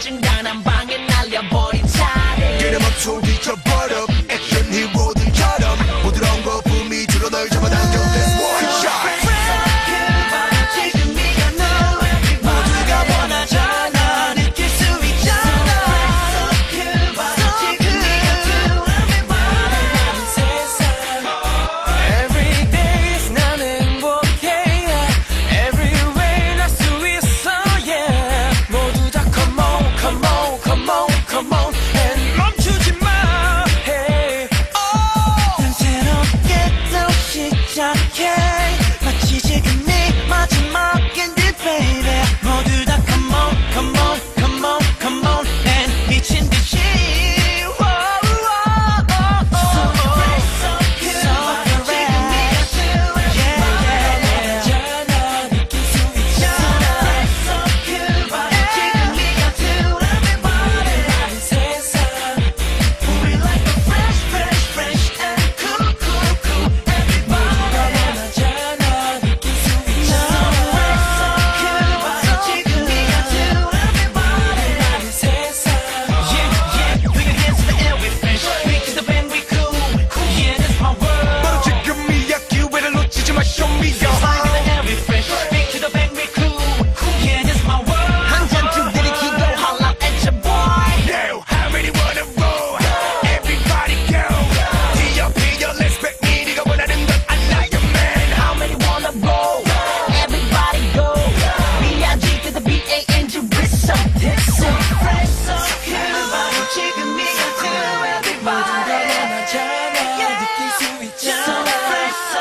어중간한 방에 날려버린 차례 이름 없어 뒤쳐버려 액션 히로들처럼 부드러운 거품이 주로 널 잡아당겨 Let's one shot 마치 지금이 마지막인데 baby 모두 다 come on come on come on come on and 미친 듯이 So fresh so good 지금이야 everybody 느낄 수 있잖아 Fresh so good 지금이야 everybody 세상 우리 like a fresh fresh fresh and cool cool cool 지금이야 to everybody 느낄 수 있잖아 So fresh